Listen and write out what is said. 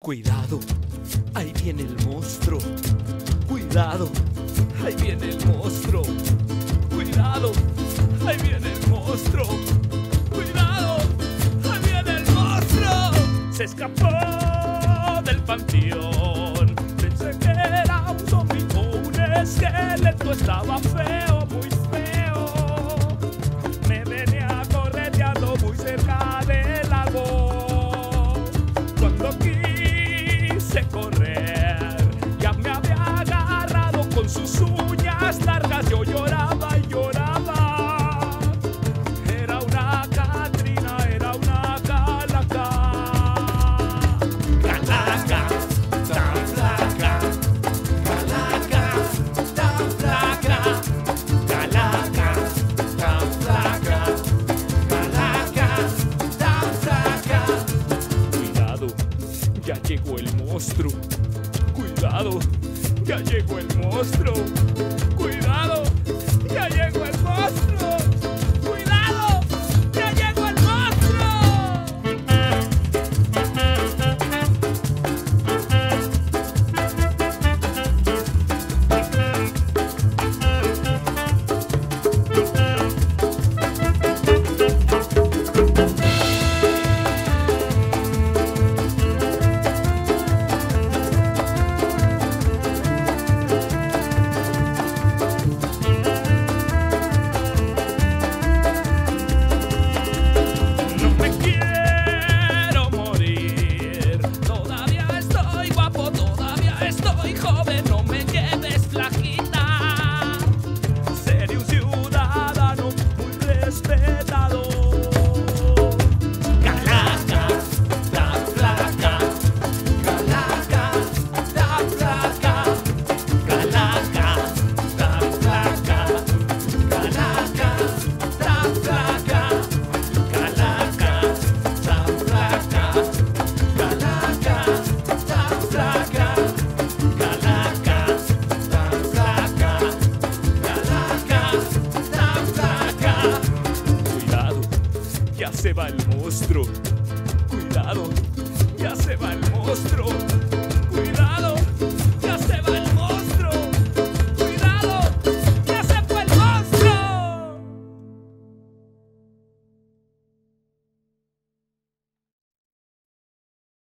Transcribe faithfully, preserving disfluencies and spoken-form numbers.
Cuidado, ahí viene el monstruo. Cuidado, ahí viene el monstruo. Cuidado, ahí viene el monstruo. Cuidado, ahí viene el monstruo. Se escapó del panteón. Pensé que era un zombie o un esqueleto. Estaba feo, muy feo. Me venía correteando muy cerca del lago. Cuando quise correr, ya me había agarrado con sus uñas largas. Yo lloraba y lloraba. Era una Catrina, era una calaca. Calaca, tan flaca. Calaca, tan flaca. Calaca, tan flaca. Calaca, tan flaca. Cuidado, ya llegó el monstruo. Cuidado, ya llegó el monstruo. Cuidado, ya llegó el monstruo. Cuidado, ya llegó el monstruo. No me quiero morir. Todavía estoy guapo, todavía estoy joven. No me lleves, flaquita. Seré un ciudadano muy respetado. Calaca, tan flaca. Calaca, tan flaca. Calaca, tan flaca. Calaca, tan flaca. Calaca, tan flaca. Calaca, tan flaca. Calaca, tan flaca. Calaca, tan flaca. Cuidado, ya se va el monstruo. Cuidado, ya se va el monstruo.